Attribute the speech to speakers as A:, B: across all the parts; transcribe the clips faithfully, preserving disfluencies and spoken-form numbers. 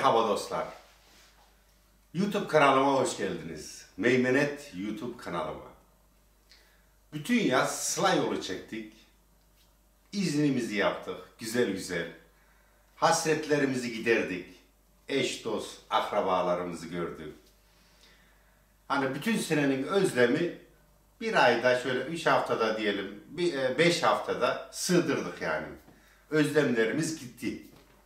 A: Merhaba dostlar. YouTube kanalıma hoş geldiniz. Meymenet YouTube kanalıma. Bütün yaz sıla yolu çektik. İznimizi yaptık. Güzel güzel. Hasretlerimizi giderdik. Eş, dost, akrabalarımızı gördük. Hani bütün senenin özlemi bir ayda şöyle üç haftada diyelim, bir, beş haftada sığdırdık yani. Özlemlerimiz gitti.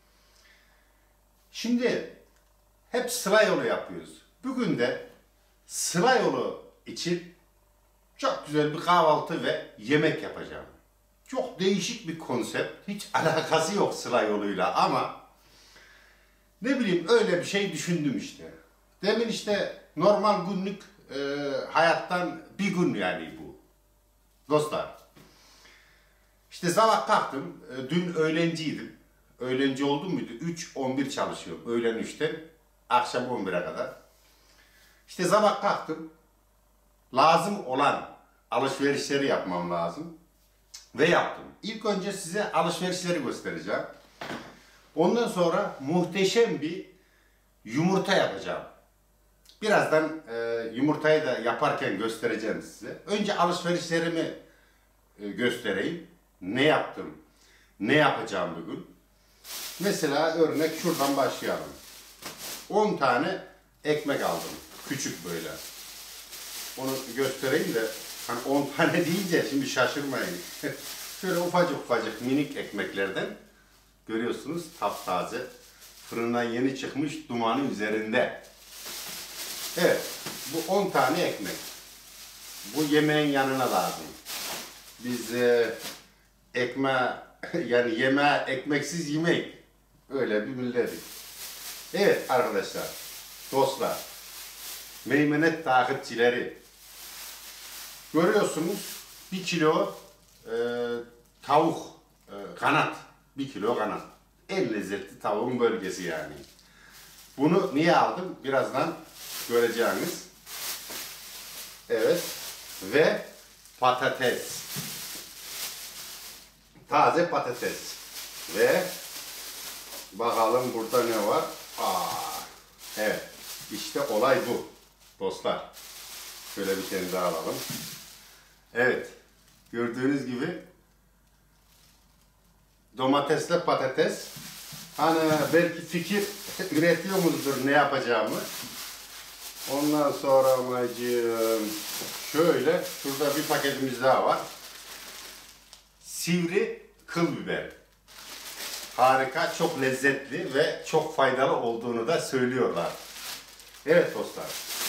A: Şimdi hep sıla yolu yapıyoruz. Bugün de sıla yolu için çok güzel bir kahvaltı ve yemek yapacağım. Çok değişik bir konsept. Hiç alakası yok sıla yoluyla ama ne bileyim öyle bir şey düşündüm işte. Demin işte normal günlük e, hayattan bir gün yani bu. Dostlar. İşte sabah kalktım. E, dün öğlenciydim. Öğlenci oldum muydu? üç on bir çalışıyorum. Öğlen üçten akşam on bire kadar. İşte sabah kalktım. Lazım olan alışverişleri yapmam lazım. Ve yaptım. İlk önce size alışverişleri göstereceğim. Ondan sonra muhteşem bir yumurta yapacağım. Birazdan e, yumurtayı da yaparken göstereceğim size. Önce alışverişlerimi e, göstereyim. Ne yaptım? Ne yapacağım bugün? Mesela örnek şuradan başlayalım. on tane ekmek aldım. Küçük böyle. Onu göstereyim de hani on tane deyince şimdi şaşırmayın. Şöyle ufacık ufacık minik ekmeklerden görüyorsunuz taptaze. Fırından yeni çıkmış dumanı üzerinde. Evet. Bu on tane ekmek. Bu yemeğin yanına lazım. Biz e, ekmeğe yani yemeğe ekmeksiz yemek. Öyle bir milletiz. Evet arkadaşlar, dostlar, meymenet takipçileri. Görüyorsunuz bir kilo e, tavuk e, kanat. Bir kilo kanat. En lezzetli tavuğun bölgesi yani. Bunu niye aldım? Birazdan göreceğiniz. Evet. Ve patates. Taze patates. Ve bakalım burada ne var? Aa, evet. İşte olay bu. Dostlar. Şöyle bir tane daha alalım. Evet. Gördüğünüz gibi domatesle patates. Hani belki fikir üretiyor mudur ne yapacağımı. Ondan sonra amacım şöyle şurada bir paketimiz daha var. Sivri kıl biber. Harika, çok lezzetli ve çok faydalı olduğunu da söylüyorlar. Evet dostlar.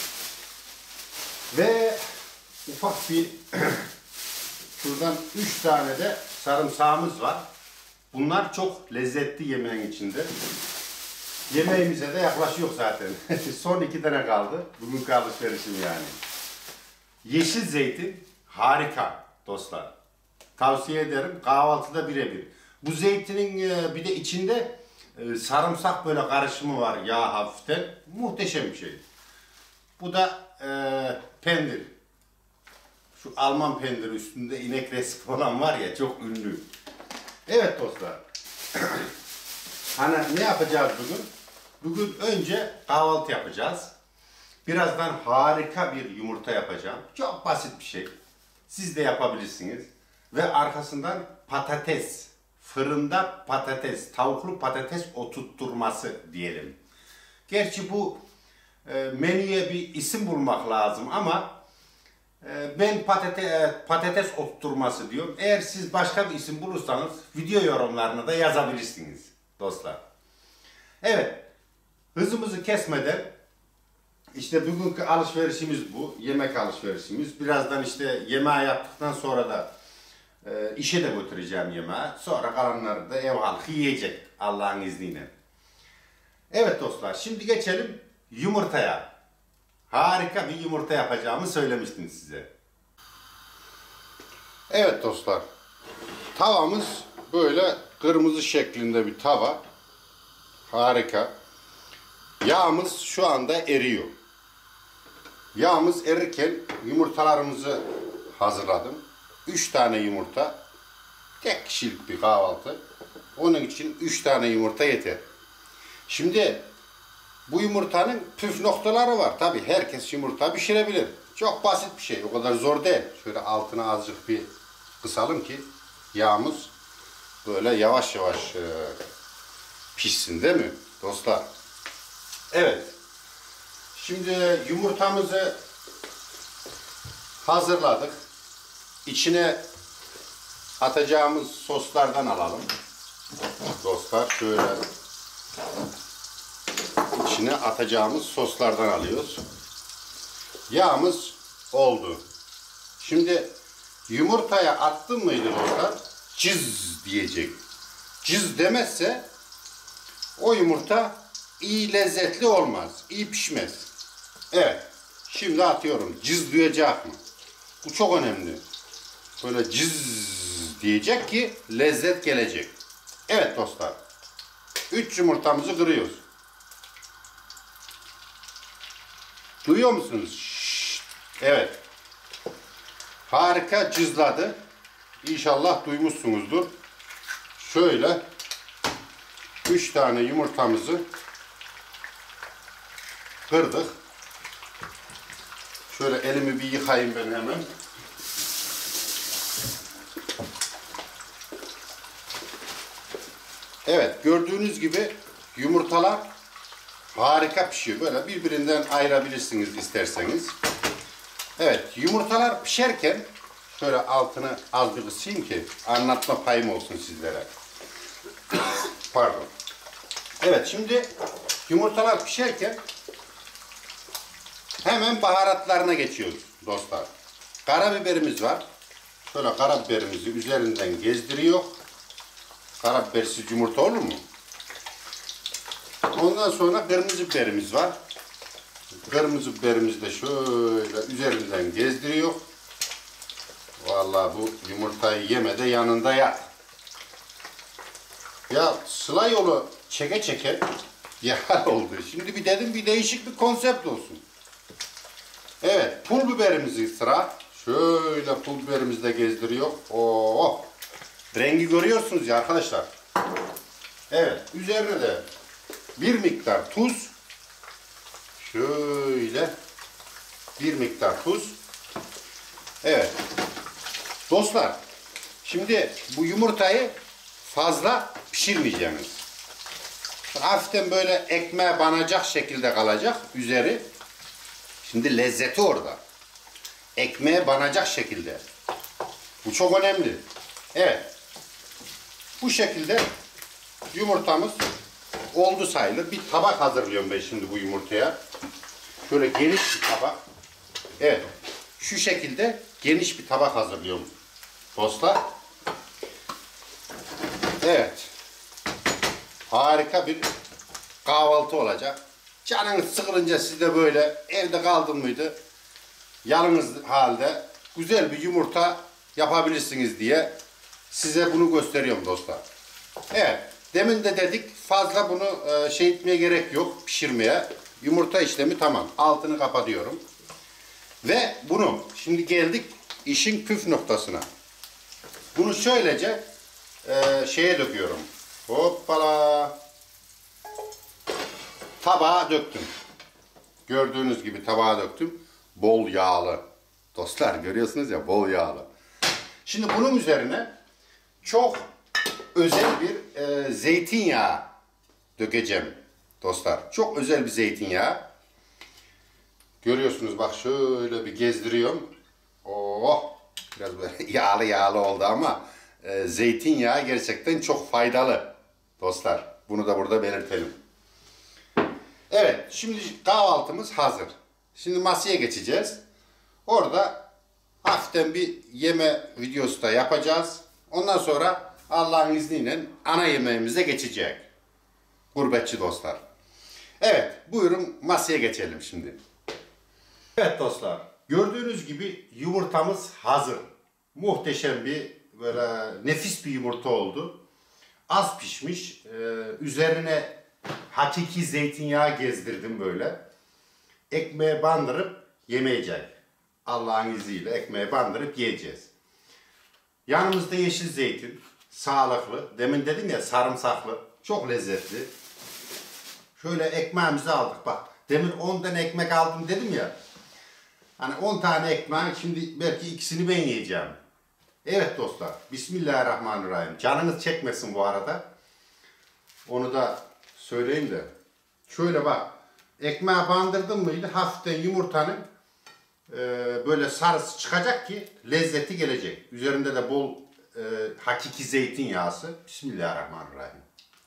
A: Ve ufak bir şuradan üç tane de sarımsağımız var. Bunlar çok lezzetli yemeğin içinde. Yemeğimize de yaklaşıyor zaten. Son iki tane kaldı. Bugünkü alışverişim yani. Yeşil zeytin harika dostlar. Tavsiye ederim. Kahvaltıda birebir. Bu zeytinin bir de içinde sarımsak böyle karışımı var yağ hafiften. Muhteşem bir şey. Bu da e, pendir. Şu Alman pendiri üstünde inek resmi olan var ya çok ünlü. Evet dostlar. Hani ne yapacağız bugün? Bugün önce kahvaltı yapacağız. Birazdan harika bir yumurta yapacağım. Çok basit bir şey. Siz de yapabilirsiniz. Ve arkasından patates. Fırında patates, tavuklu patates oturtturması diyelim. Gerçi bu e, menüye bir isim bulmak lazım ama e, ben patate, patates oturtturması diyorum. Eğer siz başka bir isim bulursanız video yorumlarına da yazabilirsiniz dostlar. Evet, hızımızı kesmeden işte bugünkü alışverişimiz bu. Yemek alışverişimiz. Birazdan işte yemeği yaptıktan sonra da e, işe de götüreceğim yemeği. Sonra kalanları da ev halkı yiyecek Allah'ın izniyle. Evet dostlar, şimdi geçelim yumurtaya. Harika bir yumurta yapacağımı söylemiştim size. Evet dostlar, tavamız böyle kırmızı şeklinde bir tava. Harika. Yağımız şu anda eriyor. Yağımız erirken yumurtalarımızı hazırladım. üç tane yumurta. Tek kişilik bir kahvaltı. Onun için üç tane yumurta yeter. Şimdi bu yumurtanın püf noktaları var. Tabii herkes yumurta pişirebilir. Çok basit bir şey. O kadar zor değil. Şöyle altına azıcık bir kısalım ki yağımız böyle yavaş yavaş e, pişsin değil mi dostlar? Evet. Şimdi yumurtamızı hazırladık. İçine atacağımız soslardan alalım. Dostlar şöyle içine atacağımız soslardan alıyoruz. Yağımız oldu. Şimdi yumurtaya attın mıydı dostlar? Cız diyecek. Cız demezse o yumurta iyi lezzetli olmaz. İyi pişmez. Evet. Şimdi atıyorum. Cız duyacak mı? Bu çok önemli. Böyle cız diyecek ki lezzet gelecek. Evet dostlar. üç yumurtamızı kırıyoruz. Duyuyor musunuz? Şşt. Evet. Harika cızladı. İnşallah duymuşsunuzdur. Şöyle üç tane yumurtamızı kırdık. Şöyle elimi bir yıkayayım ben hemen. Evet, gördüğünüz gibi yumurtalar harika pişiyor. Böyle birbirinden ayırabilirsiniz isterseniz. Evet, yumurtalar pişerken şöyle altını az bir kısayım ki anlatma payım olsun sizlere. Pardon. Evet, şimdi yumurtalar pişerken hemen baharatlarına geçiyoruz dostlar. Karabiberimiz var. Şöyle karabiberimizi üzerinden gezdiriyor. Karabibersiz yumurta olur mu? Ondan sonra kırmızı biberimiz var. Kırmızı biberimizi de şöyle üzerinden gezdiriyor. Vallahi bu yumurtayı yeme de yanında yat. Ya sıla yolu çeke çeke yağ oldu. Şimdi bir dedim bir değişik bir konsept olsun. Evet, pul biberimizi sıra. Şöyle pul biberimizi de gezdiriyor. Oo, rengi görüyorsunuz ya arkadaşlar. Evet, üzerine de bir miktar tuz. Şöyle bir miktar tuz. Evet. Dostlar, şimdi bu yumurtayı fazla pişirmeyeceğiz. Hafiften böyle ekmeğe banacak şekilde kalacak üzeri. Şimdi lezzeti orada. Ekmeğe banacak şekilde. Bu çok önemli. Evet. Bu şekilde yumurtamız oldu sayılır. Bir tabak hazırlıyorum ben şimdi bu yumurtaya. Şöyle geniş bir tabak. Evet. Şu şekilde geniş bir tabak hazırlıyorum dostlar. Evet. Harika bir kahvaltı olacak. Canınız sıkılınca siz de böyle evde kaldın mıydı? Yalnız halde güzel bir yumurta yapabilirsiniz diye size bunu gösteriyorum dostlar. Evet. Demin de dedik fazla bunu e, şey etmeye gerek yok pişirmeye. Yumurta işlemi tamam. Altını kapatıyorum. Ve bunu şimdi geldik işin püf noktasına. Bunu şöylece e, şeye döküyorum. Hoppala. Tabağa döktüm. Gördüğünüz gibi tabağa döktüm. Bol yağlı. Dostlar görüyorsunuz ya bol yağlı. Şimdi bunun üzerine çok özel bir e, zeytinyağı dökeceğim dostlar. Çok özel bir zeytinyağı. Görüyorsunuz bak şöyle bir gezdiriyorum. Oh, biraz böyle yağlı yağlı oldu ama e, zeytinyağı gerçekten çok faydalı dostlar. Bunu da burada belirtelim. Evet, şimdi kahvaltımız hazır. Şimdi masaya geçeceğiz. Orada hafiften bir yeme videosu da yapacağız. Ondan sonra Allah'ın izniyle ana yemeğimize geçecek. Gurbetçi dostlar. Evet, buyurun masaya geçelim şimdi. Evet dostlar, gördüğünüz gibi yumurtamız hazır. Muhteşem bir, böyle nefis bir yumurta oldu. Az pişmiş, ee, üzerine hakiki zeytinyağı gezdirdim böyle. Ekmeğe bandırıp yemeyecek. Allah'ın izniyle ekmeğe bandırıp yiyeceğiz. Yanımızda yeşil zeytin, sağlıklı. Demin dedim ya sarımsaklı, çok lezzetli. Şöyle ekmeğimizi aldık bak. Demin on tane ekmek aldım dedim ya. Hani on tane ekmeğin şimdi belki ikisini ben yiyeceğim. Evet dostlar. Bismillahirrahmanirrahim. Canınız çekmesin bu arada. Onu da söyleyeyim de. Şöyle bak. Ekmeğe bandırdım mıydı hafiften yumurtanın e, böyle sarısı çıkacak ki lezzeti gelecek. Üzerinde de bol e, hakiki zeytinyağısı. Bismillahirrahmanirrahim.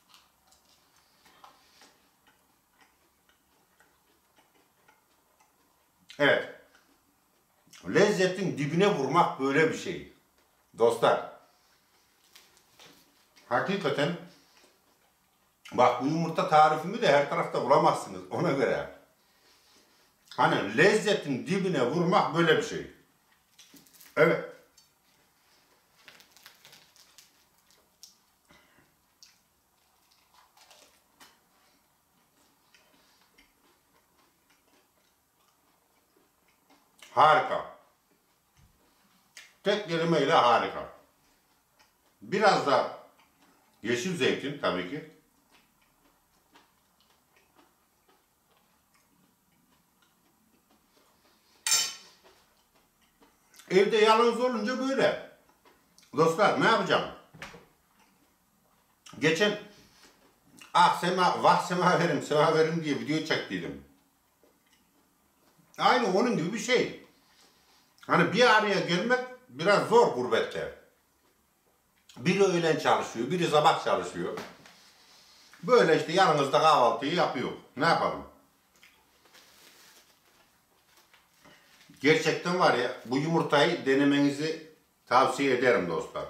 A: Evet. Lezzetin dibine vurmak böyle bir şey. Dostlar. Hakikaten bak bu yumurta tarifimi de her tarafta bulamazsınız ona göre. Hani lezzetin dibine vurmak böyle bir şey. Evet. Harika. Tek kelimeyle harika. Biraz da yeşil zeytin tabii ki. Evde yalnız olunca böyle. Dostlar ne yapacağım? Geçen ah sema vah semaverim semaverim diye video çektiydim. Aynı onun gibi bir şey. Hani bir araya gelmek biraz zor gurbette. Biri öğlen çalışıyor, biri sabah çalışıyor. Böyle işte yanımızda kahvaltıyı yapıyor. Ne yapalım? Gerçekten var ya bu yumurtayı denemenizi tavsiye ederim dostlar.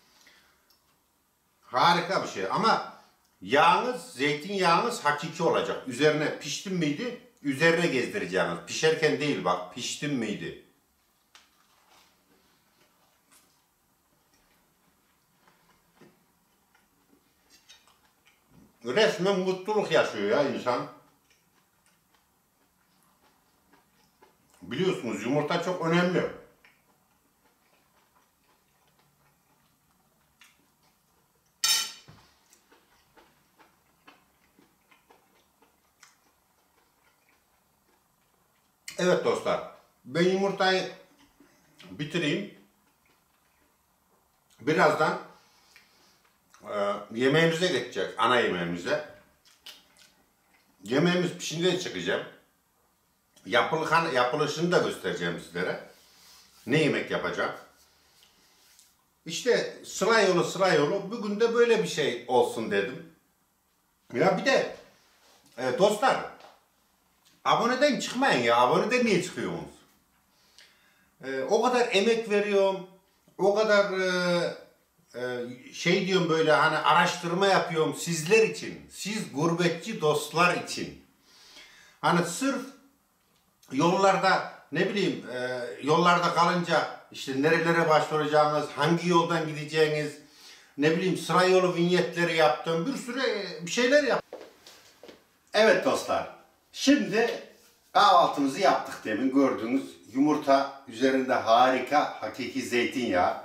A: Harika bir şey ama yağınız, zeytinyağınız hakiki olacak. Üzerine piştin miydi? Üzerine gezdireceğiniz. Pişerken değil bak, piştin miydi? Resmen mutluluk yaşıyor ya insan. Biliyorsunuz yumurta çok önemli. Evet dostlar, ben yumurtayı bitireyim. Birazdan e, yemeğimize geçecek, ana yemeğimize. Yemeğimiz pişince çıkacağım. Yapılışını, yapılışını da göstereceğim sizlere. Ne yemek yapacağım. İşte sıra yolu sıra yolu bugün de böyle bir şey olsun dedim. Ya bir de e, dostlar aboneden çıkmayın ya. Aboneden niye çıkıyorsunuz? E, o kadar emek veriyorum. O kadar e, e, şey diyorum böyle hani araştırma yapıyorum sizler için. Siz gurbetçi dostlar için. Hani sırf yollarda ne bileyim e, yollarda kalınca işte nerelere başvuracağınız, hangi yoldan gideceğiniz, ne bileyim sıra yolu vinyetleri yaptım, bir sürü bir şeyler yaptım. Evet dostlar, şimdi kahvaltımızı yaptık demin gördüğünüz yumurta üzerinde harika hakiki zeytinyağı.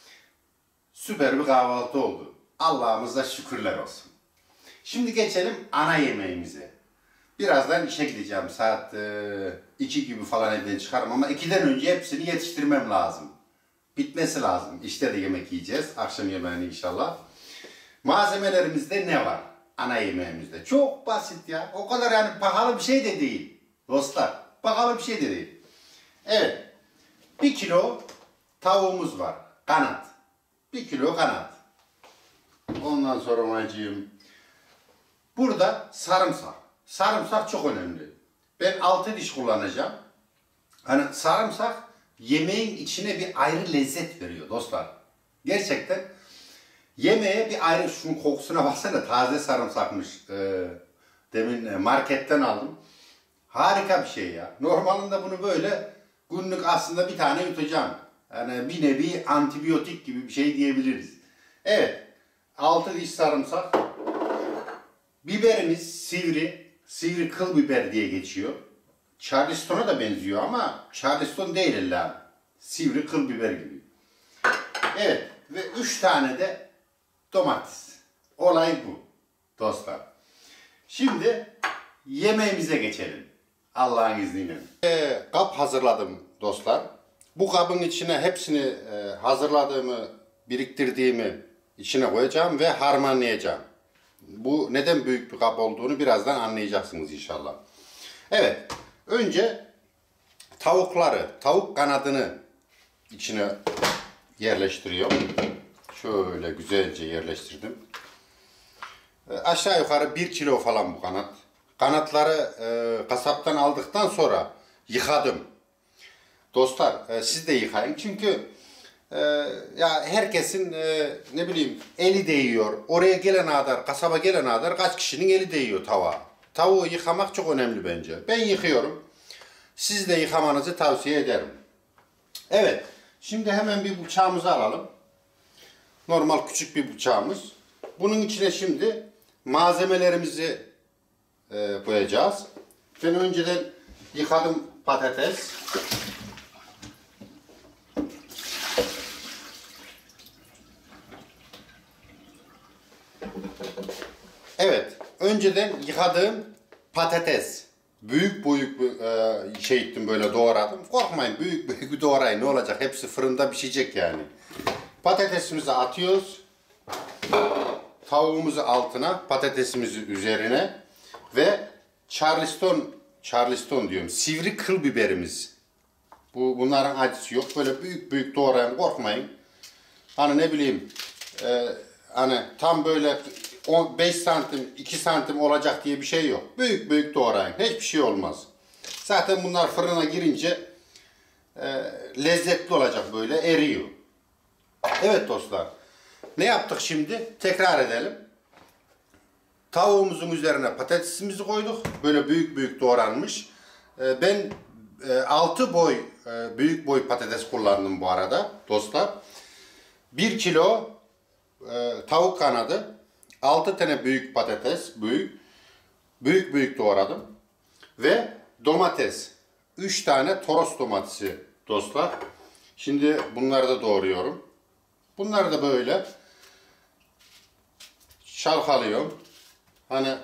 A: Süper bir kahvaltı oldu. Allah'ımıza şükürler olsun. Şimdi geçelim ana yemeğimize. Birazdan işe gideceğim. Saat e, iki gibi falan evden çıkarım ama ikiden önce hepsini yetiştirmem lazım. Bitmesi lazım. İşte de yemek yiyeceğiz. Akşam yemeğini inşallah. Malzemelerimizde ne var? Ana yemeğimizde. Çok basit ya. O kadar yani pahalı bir şey de değil. Dostlar. Pahalı bir şey de değil. Evet. Bir kilo tavuğumuz var. Kanat. Bir kilo kanat. Ondan sonra macığım. Burada sarımsak. Sarımsak çok önemli. Ben altı diş kullanacağım. Hani sarımsak yemeğin içine bir ayrı lezzet veriyor dostlar. Gerçekten yemeğe bir ayrı, şunun kokusuna baksana, taze sarımsakmış. Ee, demin marketten aldım. Harika bir şey ya. Normalinde bunu böyle günlük aslında bir tane yutacağım. Yani bir nevi antibiyotik gibi bir şey diyebiliriz. Evet. altı diş sarımsak. Biberimiz sivri. Sivri kıl biber diye geçiyor. Charleston'a da benziyor ama Charleston değil illa. Sivri kıl biber gibi. Evet. Ve üç tane de domates. Olay bu dostlar. Şimdi yemeğimize geçelim. Allah'ın izniyle. Ee, kap hazırladım dostlar. Bu kabın içine hepsini e, hazırladığımı, biriktirdiğimi içine koyacağım ve harmanlayacağım. Bu neden büyük bir kap olduğunu birazdan anlayacaksınız inşallah. Evet, önce tavukları, tavuk kanadını içine yerleştiriyorum. Şöyle güzelce yerleştirdim. E, aşağı yukarı bir kilo falan bu kanat. Kanatları e, kasaptan aldıktan sonra yıkadım. Dostlar e, siz de yıkayın çünkü e, ya herkesin e, ne bileyim eli değiyor. Oraya gelene kadar, kasaba gelene kadar kaç kişinin eli değiyor tavuğa. Tavuğu yıkamak çok önemli bence. Ben yıkıyorum. Siz de yıkamanızı tavsiye ederim. Evet. Şimdi hemen bir bıçağımızı alalım. Normal küçük bir bıçağımız. Bunun içine şimdi malzemelerimizi e, koyacağız. Ben önceden yıkadım patates. Evet. Önceden yıkadığım patates. Büyük büyük bir e, şey ettim böyle doğradım. Korkmayın büyük büyük bir doğrayın ne olacak? Hepsi fırında pişecek yani. Patatesimizi atıyoruz. Tavuğumuzu altına, patatesimizi üzerine ve Charleston, Charleston diyorum, sivri kıl biberimiz. Bu bunların acısı yok. Böyle büyük büyük doğrayın, korkmayın. Hani ne bileyim, e, hani tam böyle on beş santim, iki santim olacak diye bir şey yok. Büyük büyük doğrayın. Hiçbir şey olmaz. Zaten bunlar fırına girince e, lezzetli olacak, böyle eriyor. Evet dostlar. Ne yaptık şimdi? Tekrar edelim. Tavuğumuzun üzerine patatesimizi koyduk. Böyle büyük büyük doğranmış. E, ben e, altı boy e, büyük boy patates kullandım bu arada dostlar. bir kilo e, tavuk kanadı, altı tane büyük patates, büyük büyük büyük doğradım ve domates, üç tane toros domatesi dostlar. Şimdi bunları da doğruyorum. Bunları da böyle çalkalıyorum. Hani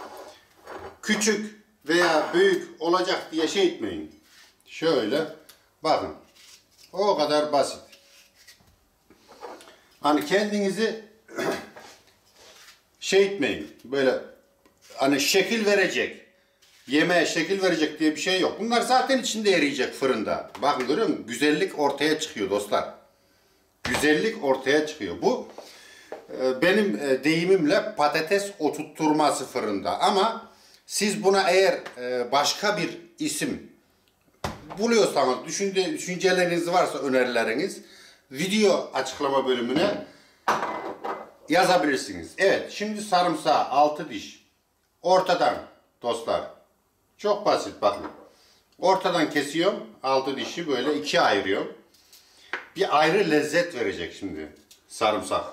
A: küçük veya büyük olacak diye şey etmeyin. Şöyle bakın. O kadar basit. Hani kendinizi şey etmeyin. Böyle hani şekil verecek, yemeğe şekil verecek diye bir şey yok. Bunlar zaten içinde eriyecek fırında. Bakın görüyor musun? Güzellik ortaya çıkıyor dostlar. Güzellik ortaya çıkıyor. Bu benim deyimimle patates oturtturması fırında. Ama siz buna eğer başka bir isim buluyorsanız, düşünce, düşünceleriniz varsa, önerileriniz, video açıklama bölümüne yazabilirsiniz. Evet, şimdi sarımsağı altı diş ortadan dostlar. Çok basit bakın. Ortadan kesiyorum. altı dişi böyle ikiye ayırıyorum. Bir ayrı lezzet verecek şimdi sarımsak.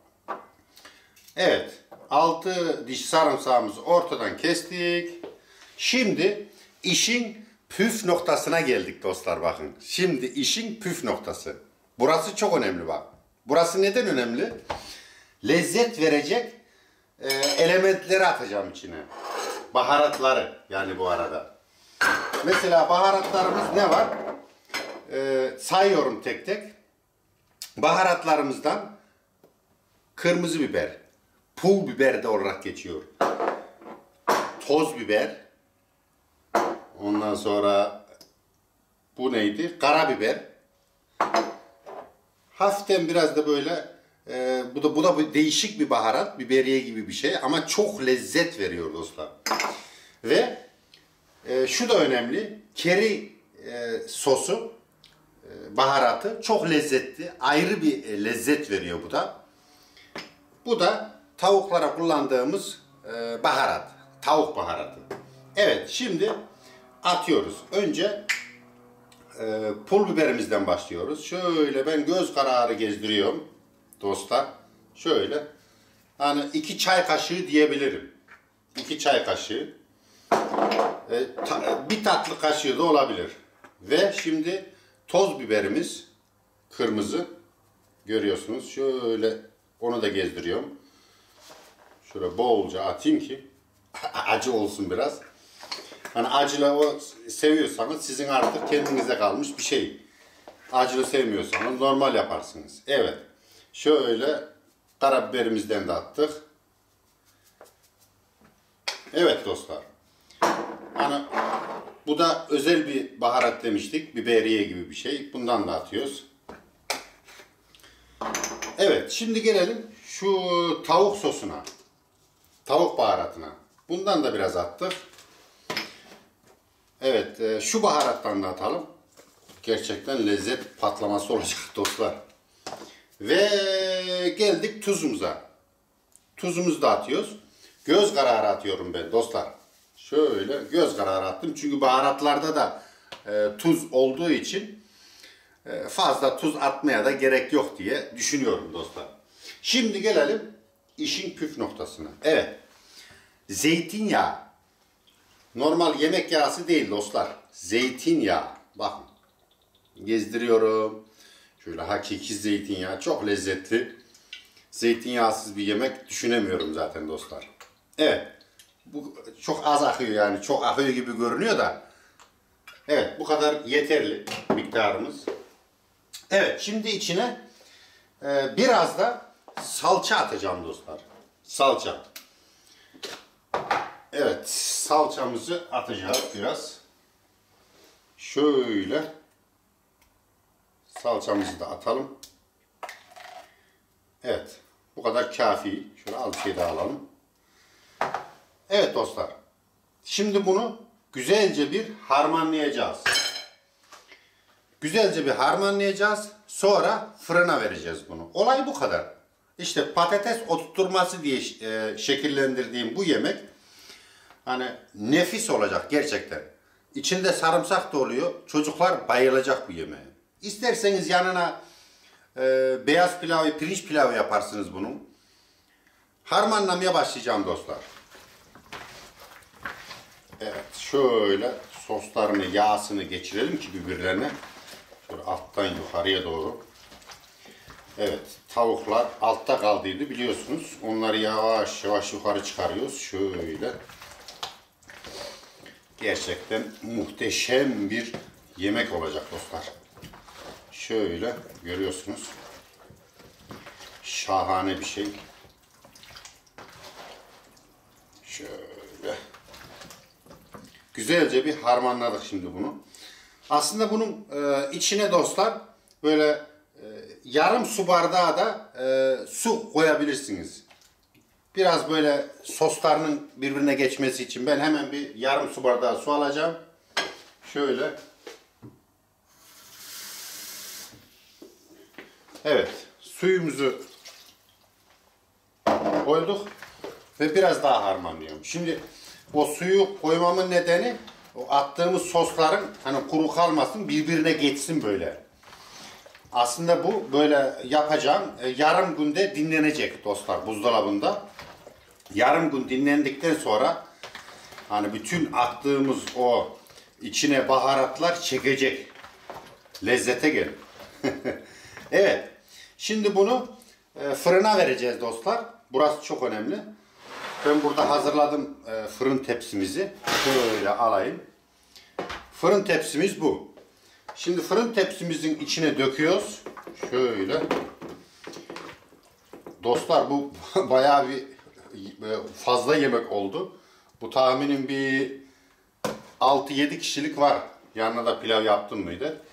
A: Evet. altı diş sarımsağımızı ortadan kestik. Şimdi işin püf noktasına geldik dostlar bakın. Şimdi işin püf noktası. Burası çok önemli bak. Burası neden önemli? Lezzet verecek e, elementleri atacağım içine. Baharatları yani bu arada. Mesela baharatlarımız ne var? E, sayıyorum tek tek. Baharatlarımızdan kırmızı biber, pul biber de olarak geçiyor. Toz biber. Ondan sonra bu neydi? Karabiber. Hafiften biraz da böyle e, bu da bu da bir değişik bir baharat, biberiye gibi bir şey ama çok lezzet veriyor dostlar. Ve e, şu da önemli. Keri e, sosu, e, baharatı çok lezzetli. Ayrı bir e, lezzet veriyor bu da. Bu da tavuklara kullandığımız e, baharat. Tavuk baharatı. Evet, şimdi atıyoruz. Önce e, pul biberimizden başlıyoruz. Şöyle ben göz kararı gezdiriyorum dostlar. Şöyle hani iki çay kaşığı diyebilirim. iki çay kaşığı. E, ta, bir tatlı kaşığı da olabilir. Ve şimdi toz biberimiz kırmızı. Görüyorsunuz. Şöyle onu da gezdiriyorum. Şöyle bolca atayım ki acı olsun biraz. Hani acılı o seviyorsanız sizin artık kendinize kalmış bir şey. Acılı sevmiyorsanız normal yaparsınız. Evet. Şöyle karabiberimizden de attık. Evet dostlar. Hani bu da özel bir baharat demiştik. Biberiye gibi bir şey. Bundan da atıyoruz. Evet. Şimdi gelelim şu tavuk sosuna. Tavuk baharatına. Bundan da biraz attık. Evet. Şu baharattan da atalım. Gerçekten lezzet patlaması olacak dostlar. Ve geldik tuzumuza. Tuzumuzu da atıyoruz. Göz kararı atıyorum ben dostlar. Şöyle göz kararı attım. Çünkü baharatlarda da e, tuz olduğu için e, fazla tuz atmaya da gerek yok diye düşünüyorum dostlar. Şimdi gelelim işin püf noktasına. Evet. Zeytinyağı. Normal yemek yağısı değil dostlar. Zeytinyağı. Bakın. Gezdiriyorum. Şöyle hakiki zeytinyağı. Çok lezzetli. Zeytinyağsız bir yemek düşünemiyorum zaten dostlar. Evet. Bu çok az akıyor yani. Çok akıyor gibi görünüyor da. Evet. Bu kadar yeterli miktarımız. Evet. Şimdi içine e, biraz da salça atacağım dostlar. Salça. Evet. Salçamızı atacağız biraz. Şöyle. Salçamızı da atalım. Evet. Bu kadar kafi. Şöyle az bir şey daha alalım. Evet dostlar. Şimdi bunu güzelce bir harmanlayacağız. Güzelce bir harmanlayacağız. Sonra fırına vereceğiz bunu. Olay bu kadar. İşte patates oturtması diye e, şekillendirdiğim bu yemek hani nefis olacak gerçekten. İçinde sarımsak da oluyor. Çocuklar bayılacak bu yemeğe. İsterseniz yanına e, beyaz pilavı, pirinç pilavı yaparsınız bunun. Harmanlamaya başlayacağım dostlar. Evet, şöyle soslarını, yağsını geçirelim ki birbirlerine. Şöyle alttan yukarıya doğru. Evet, tavuklar altta kaldıydı biliyorsunuz. Onları yavaş yavaş yukarı çıkarıyoruz. Şöyle. Gerçekten muhteşem bir yemek olacak dostlar. Şöyle görüyorsunuz. Şahane bir şey. Şöyle. Güzelce bir harmanladık şimdi bunu. Aslında bunun e, içine dostlar böyle e, yarım su bardağı da e, su koyabilirsiniz. Biraz böyle soslarının birbirine geçmesi için ben hemen bir yarım su bardağı su alacağım. Şöyle. Evet. Suyumuzu koyduk ve biraz daha harmanlıyorum. Şimdi o suyu koymamın nedeni o attığımız sosların hani kuru kalmasın, birbirine geçsin böyle. Aslında bu böyle yapacağım. E, yarım günde dinlenecek dostlar buzdolabında. Yarım gün dinlendikten sonra hani bütün attığımız o içine baharatlar çekecek. Lezzete gel. Evet. Şimdi bunu e, fırına vereceğiz dostlar. Burası çok önemli. Ben burada hazırladım e, fırın tepsimizi. Şöyle alayım. Fırın tepsimiz bu. Şimdi fırın tepsimizin içine döküyoruz. Şöyle. Dostlar bu bayağı bir fazla yemek oldu. Bu tahminim bir altı yedi kişilik var. Yanına da pilav yaptım mıydı?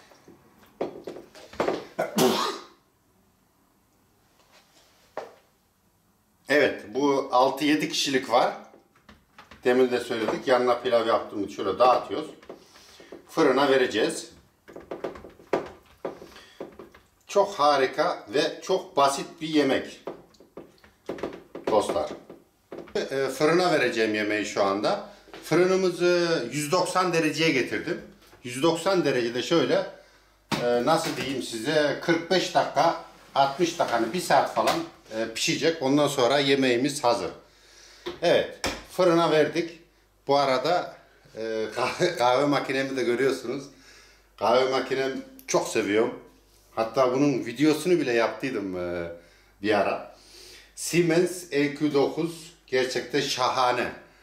A: Evet, bu altı yedi kişilik var. Demin de söyledik. Yanına pilav yaptığımız şöyle dağıtıyoruz. Fırına vereceğiz. Çok harika ve çok basit bir yemek. Dostlar. Fırına vereceğim yemeği şu anda. Fırınımızı yüz doksan dereceye getirdim. yüz doksan derecede şöyle nasıl diyeyim size kırk beş dakika altmış dakika hani bir saat falan pişecek. Ondan sonra yemeğimiz hazır. Evet, fırına verdik. Bu arada kahve, kahve makinemi de görüyorsunuz. Kahve makinem çok seviyorum. Hatta bunun videosunu bile yaptıydım bir ara. Siemens E Q dokuz gerçekten şahane.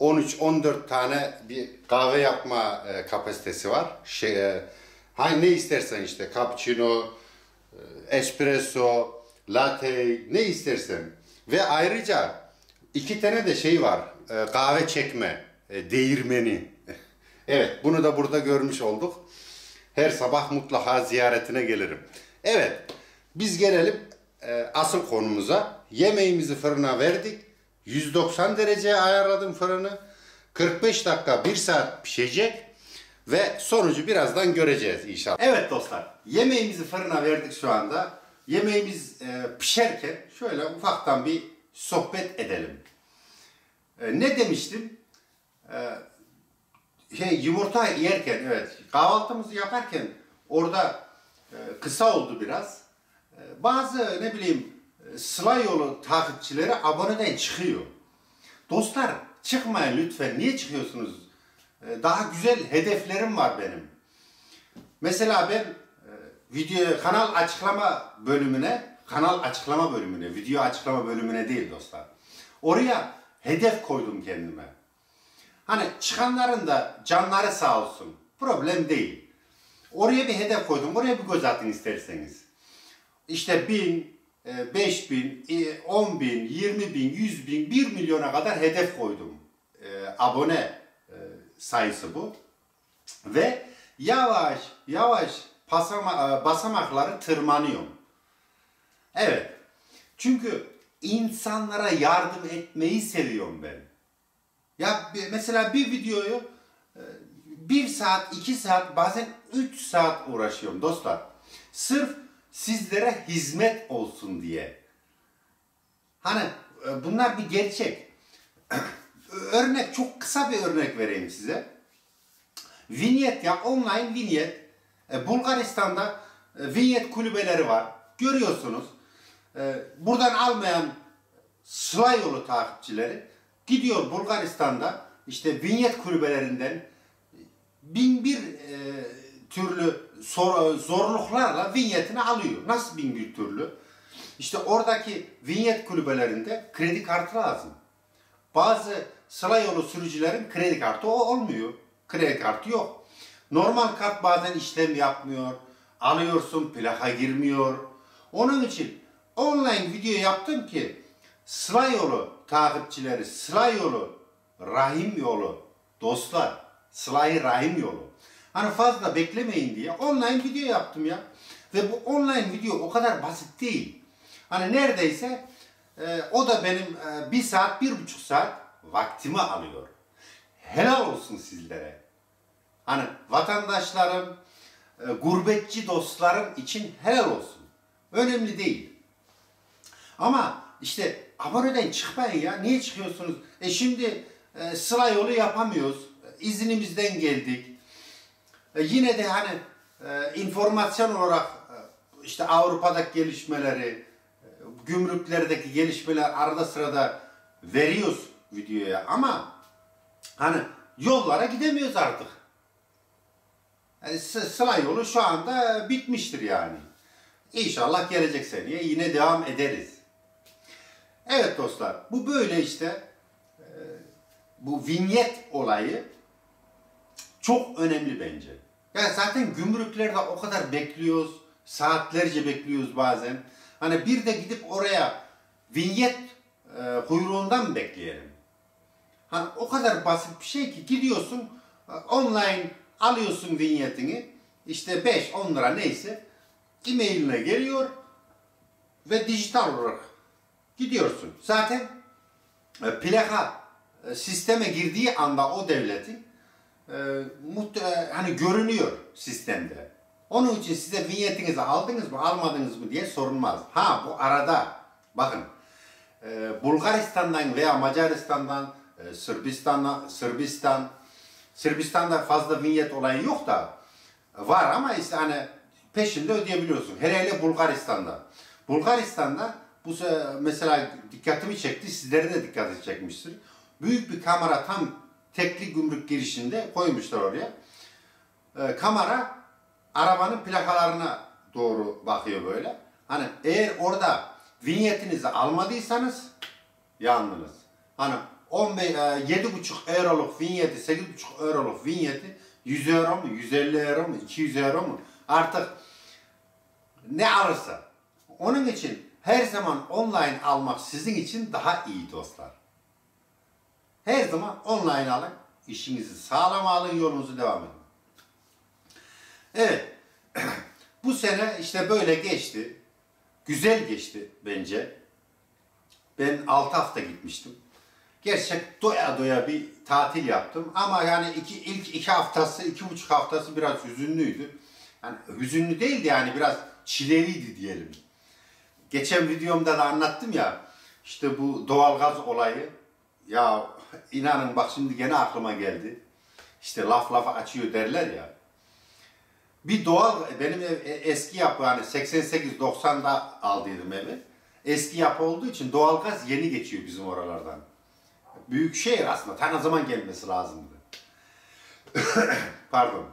A: on üç on dört tane bir kahve yapma e, kapasitesi var. Şey, e, hani ne istersen işte cappuccino, e, espresso, latte ne istersen. Ve ayrıca iki tane de şey var. E, kahve çekme, e, değirmeni. Evet, bunu da burada görmüş olduk. Her sabah mutlaka ziyaretine gelirim. Evet, biz gelelim e, asıl konumuza. Yemeğimizi fırına verdik. yüz doksan dereceye ayarladım fırını. kırk beş dakika bir saat pişecek. Ve sonucu birazdan göreceğiz inşallah. Evet dostlar, yemeğimizi fırına verdik şu anda. Yemeğimiz e, pişerken şöyle ufaktan bir sohbet edelim. E, ne demiştim? E, şey yumurta yerken, evet, kahvaltımızı yaparken orada e, kısa oldu biraz. E, bazı ne bileyim e, Sıla Yolu takipçileri aboneden çıkıyor. Dostlar çıkmayın lütfen. Niye çıkıyorsunuz? E, daha güzel hedeflerim var benim. Mesela ben e, video kanal açıklama bölümüne, kanal açıklama bölümüne, video açıklama bölümüne değil dostlar. Oraya hedef koydum kendime. Hani çıkanların da canları sağ olsun. Problem değil. Oraya bir hedef koydum. Oraya bir göz atın isterseniz. İşte bin, beş bin, on bin, yirmi bin, yüz bin, bir milyona kadar hedef koydum. Abone sayısı bu. Ve yavaş yavaş basama, basamakları tırmanıyorum. Evet. Çünkü insanlara yardım etmeyi seviyorum ben. Ya mesela bir videoyu bir saat, iki saat, bazen üç saat uğraşıyorum dostlar. Sırf sizlere hizmet olsun diye. Hani bunlar bir gerçek. Örnek, çok kısa bir örnek vereyim size. Vinyet ya, online vinyet. Bulgaristan'da vinyet kulübeleri var. Görüyorsunuz. Buradan almayan Sıla Yolu takipçileri gidiyor Bulgaristan'da işte vinyet kulübelerinden bin bir e, türlü sor, zorluklarla vinyetini alıyor. Nasıl bin bir türlü? İşte oradaki vinyet kulübelerinde kredi kartı lazım. Bazı Sıla Yolu sürücülerin kredi kartı o olmuyor. Kredi kartı yok. Normal kart bazen işlem yapmıyor. Alıyorsun, plaka girmiyor. Onun için online video yaptım ki Sıla Yolu takipçileri, Sıla Yolu, Rahim Yolu, dostlar, Sıla-i Rahim Yolu. Hani fazla beklemeyin diye online video yaptım ya. Ve bu online video o kadar basit değil. Hani neredeyse e, o da benim e, bir saat, bir buçuk saat vaktimi alıyor. Helal olsun sizlere. Hani vatandaşlarım, e, gurbetçi dostlarım için helal olsun. Önemli değil. Ama işte aboneden çıkmayın ya. Niye çıkıyorsunuz? E şimdi e, Sıla Yolu yapamıyoruz. İznimizden geldik. E, yine de hani e, informasyon olarak e, işte Avrupa'daki gelişmeleri, e, gümrüklerdeki gelişmeler arada sırada veriyoruz videoya ama hani yollara gidemiyoruz artık. Yani Sıla Yolu şu anda bitmiştir yani. İnşallah gelecek seneye yine devam ederiz. Evet dostlar, bu böyle işte e, bu vinyet olayı çok önemli bence. Yani zaten gümrüklerde o kadar bekliyoruz, saatlerce bekliyoruz bazen. Hani bir de gidip oraya vinyet e, kuyruğundan mı bekleyelim? Hani o kadar basit bir şey ki gidiyorsun e, online alıyorsun vinyetini, işte beş on lira neyse e-mailine geliyor ve dijital olarak gidiyorsun. Zaten e, plaka e, sisteme girdiği anda o devletin e, muhte- hani görünüyor sistemde. Onun için size vinyetinizi aldınız mı almadınız mı diye sorulmaz. Ha bu arada bakın e, Bulgaristan'dan veya Macaristan'dan e, Sırbistan'dan Sırbistan Sırbistan'da fazla vinyet olayı yok da var ama işte hani peşinde ödeyebiliyorsun. Hele hele Bulgaristan'da. Bulgaristan'da bu mesela dikkatimi çekti, sizlere de dikkatini çekmiştir. Büyük bir kamera tam tekli gümrük girişinde koymuşlar oraya. Ee, kamera arabanın plakalarına doğru bakıyor böyle. Hani eğer orada vinyetinizi almadıysanız yandınız. Hani on beş, yedi buçuk euroluk vinyeti, sekiz buçuk euroluk vinyeti yüz euro mu, yüz elli euro mu, iki yüz euro mu? Artık ne alırsa. Onun için her zaman online almak sizin için daha iyi dostlar. Her zaman online alın. İşinizi sağlam alın, yolunuzu devam edin. Evet. Bu sene işte böyle geçti. Güzel geçti bence. Ben altı hafta gitmiştim. Gerçek doya doya bir tatil yaptım. Ama yani iki, ilk iki haftası, iki buçuk haftası biraz hüzünlüydü. Yani hüzünlü değildi yani, biraz çileliydi diyelim. Geçen videomda da anlattım ya, işte bu doğalgaz olayı. Ya inanın bak, şimdi gene aklıma geldi. İşte laf lafa açıyor derler ya. Bir doğal, benim ev eski yapı, hani seksen sekiz doksanda aldıydım evi. Eski yapı olduğu için doğalgaz yeni geçiyor bizim oralardan. Büyük şehir aslında, ta ne zaman gelmesi lazımdı. Pardon.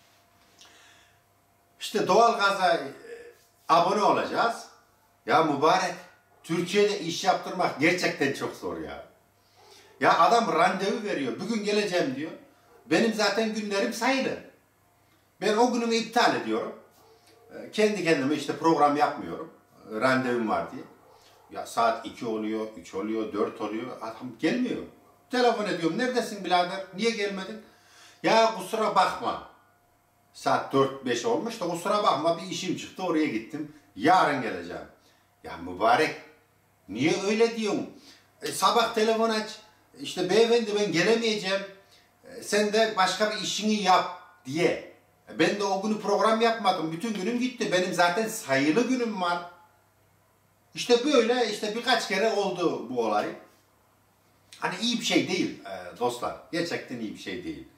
A: İşte doğalgaza abone olacağız. Ya mübarek, Türkiye'de iş yaptırmak gerçekten çok zor ya. Ya adam randevu veriyor, bugün geleceğim diyor. Benim zaten günlerim sayılı. Ben o günümü iptal ediyorum. Kendi kendime işte program yapmıyorum. Randevum var diye. Ya saat iki oluyor, üç oluyor, dört oluyor. Adam gelmiyor. Telefon ediyorum. Neredesin birader? Niye gelmedin? Ya kusura bakma. Saat dört beş olmuş da kusura bakma, bir işim çıktı, oraya gittim. Yarın geleceğim. Ya mübarek, niye öyle diyorsun? E, sabah telefon aç. İşte beyefendi ben gelemeyeceğim. E, sen de başka bir işini yap diye. E, ben de o günü program yapmadım. Bütün günüm gitti. Benim zaten sayılı günüm var. İşte böyle işte birkaç kere oldu bu olay. Hani iyi bir şey değil e, dostlar. Gerçekten iyi bir şey değil.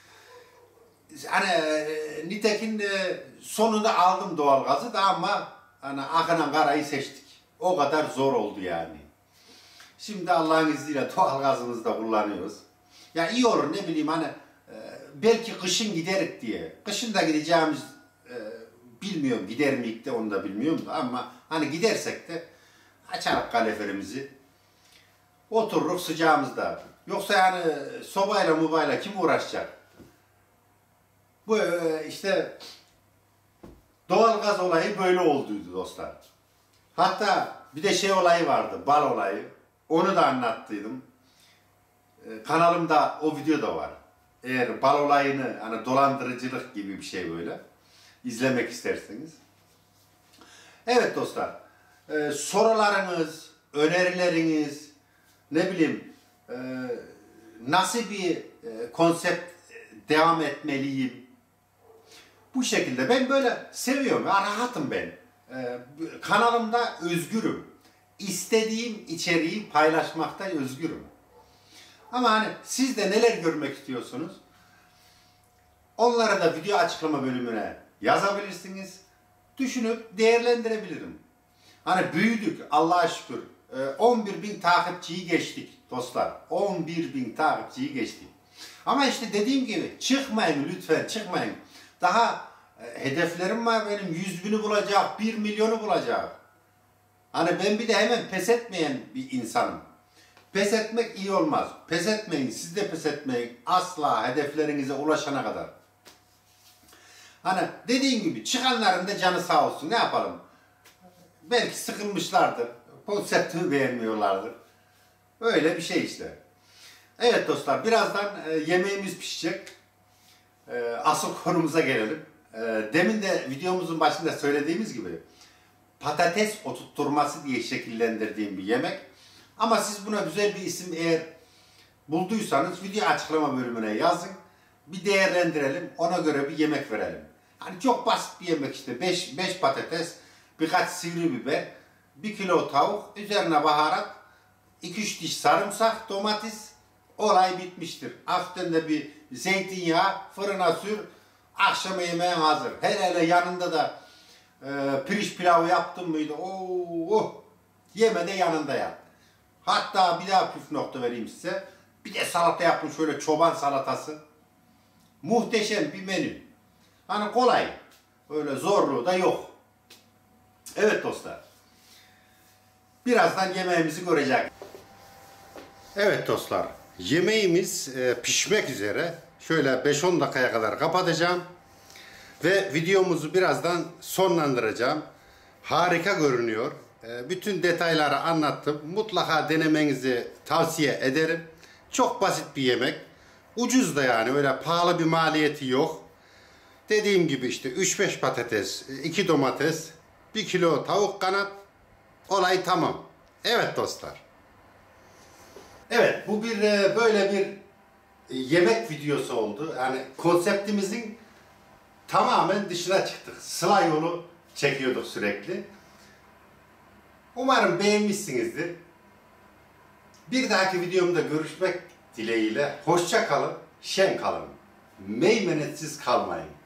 A: Hani e, nitekim e, sonunda aldım doğalgazı da, ama hani akınan karayı seçtik. O kadar zor oldu yani. Şimdi Allah'ın izniyle doğalgazımızı da kullanıyoruz. Ya iyi olur, ne bileyim hani e, belki kışın giderik diye. Kışın da gideceğimiz e, bilmiyorum, gider miyik de onu da bilmiyorum da, ama hani gidersek de açarız kaloriferimizi. Otururuz sıcağımızda. Yoksa yani sobayla mubayla kim uğraşacak? Bu e, işte doğalgaz olayı böyle olduydu dostlar. Hatta bir de şey olayı vardı, bal olayı. Onu da anlattıydım. Ee, kanalımda o video da var. Eğer bal olayını, hani dolandırıcılık gibi bir şey böyle, izlemek isterseniz. Evet dostlar, e, sorularınız, önerileriniz, ne bileyim e, nasıl bir e, konsept devam etmeliyim, bu şekilde. Ben böyle seviyorum, ya rahatım ben. Ee, kanalımda özgürüm. İstediğim içeriği paylaşmakta özgürüm. Ama hani siz de neler görmek istiyorsunuz? Onlara da video açıklama bölümüne yazabilirsiniz. Düşünüp değerlendirebilirim. Hani büyüdük Allah'a şükür. Ee, on bir bin takipçiyi geçtik dostlar. on bir bin takipçiyi geçtik. Ama işte dediğim gibi çıkmayın lütfen, çıkmayın. Daha e, hedeflerim var benim, yüz bini bulacak, bir milyonu bulacak. Hani ben bir de hemen pes etmeyen bir insanım. Pes etmek iyi olmaz. Pes etmeyin, siz de pes etmeyin. Asla hedeflerinize ulaşana kadar. Hani dediğim gibi çıkanların da canı sağ olsun, ne yapalım? Belki sıkılmışlardır, konseptimi beğenmiyorlardır. Öyle bir şey işte. Evet dostlar, birazdan e, yemeğimiz pişecek. E, asıl konumuza gelelim. E, demin de videomuzun başında söylediğimiz gibi patates oturtturması diye şekillendirdiğim bir yemek. Ama siz buna güzel bir isim eğer bulduysanız video açıklama bölümüne yazın. Bir değerlendirelim, ona göre bir yemek verelim. Hani çok basit bir yemek işte. beş patates, birkaç sivri biber, bir kilo tavuk, üzerine baharat, iki üç diş sarımsak, domates, olay bitmiştir. Hafiften de bir zeytinyağı, fırına sür, akşama yemeğin hazır. Hele hele yanında da e, pirinç pilavı yaptın mıydı? Oo, oh, yeme de yanında yap. Hatta bir daha püf nokta vereyim size. Bir de salata yapın, şöyle çoban salatası. Muhteşem bir menü. Hani kolay. Öyle zorluğu da yok. Evet dostlar. Birazdan yemeğimizi görecek. Evet dostlar. Yemeğimiz e, pişmek üzere. Şöyle beş on dakikaya kadar kapatacağım. Ve videomuzu birazdan sonlandıracağım. Harika görünüyor. E, bütün detayları anlattım. Mutlaka denemenizi tavsiye ederim. Çok basit bir yemek. Ucuz da yani, öyle pahalı bir maliyeti yok. Dediğim gibi işte üç beş patates, iki domates, bir kilo tavuk kanat. Olay tamam. Evet dostlar. Evet, bu bir e, böyle bir yemek videosu oldu. Yani konseptimizin tamamen dışına çıktık. Sıla yolu çekiyorduk sürekli. Umarım beğenmişsinizdir. Bir dahaki videomda görüşmek dileğiyle. Hoşça kalın, şen kalın. Meymenetsiz kalmayın.